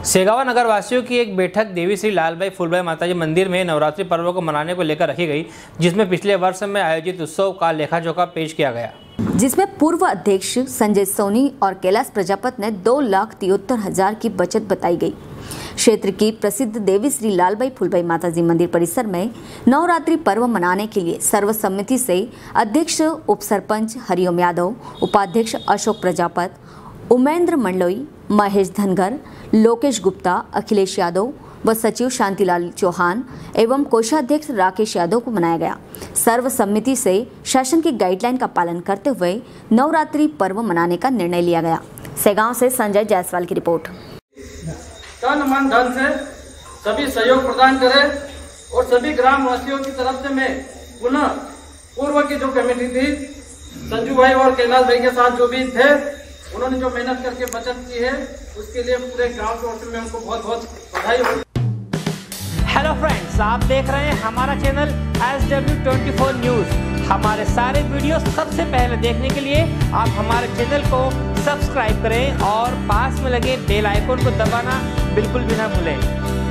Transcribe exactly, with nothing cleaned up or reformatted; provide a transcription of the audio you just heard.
सेगावा नगर वासियों की एक बैठक देवी श्री लालबाई फूलबाई माताजी मंदिर में नवरात्रि पर्व को मनाने को लेकर रखी गई, जिसमें पिछले वर्ष में आयोजित उत्सव का लेखा-जोखा पेश किया गया, जिसमें पूर्व अध्यक्ष संजय सोनी और कैलाश प्रजापत ने दो लाख तिहत्तर हजार की बचत बताई गई। क्षेत्र की प्रसिद्ध देवी श्री लालबाई फूलबाई माताजी मंदिर परिसर में नवरात्रि पर्व मनाने के लिए सर्वसम्मति से अध्यक्ष उप सरपंच हरिओम यादव, उपाध्यक्ष अशोक प्रजापत, उमेंद्र मंडलोई, महेश धनगर, लोकेश गुप्ता, अखिलेश यादव व सचिव शांतिलाल चौहान एवं कोषाध्यक्ष राकेश यादव को मनाया गया। सर्वसम्मति से शासन की गाइडलाइन का पालन करते हुए नवरात्रि पर्व मनाने का निर्णय लिया गया। सेगांव से संजय जायसवाल की रिपोर्ट। तन मन धन से सभी सहयोग प्रदान करें और सभी ग्राम वासियों की तरफ से मैं पुनः पूर्व की जो कमेटी थी, संजू भाई और कैलाश भाई के साथ जो भी थे, उन्होंने जो मेहनत करके बचत की है, उसके लिए पूरे गांव के ओर में उनको बहुत बहुत बधाई हो। हेलो फ्रेंड्स, आप देख रहे हैं हमारा channel S W twenty four news. हमारे सारे वीडियो सबसे पहले देखने के लिए आप हमारे चैनल को सब्सक्राइब करें और पास में लगे बेल आइकन को दबाना बिल्कुल भी ना भूलें।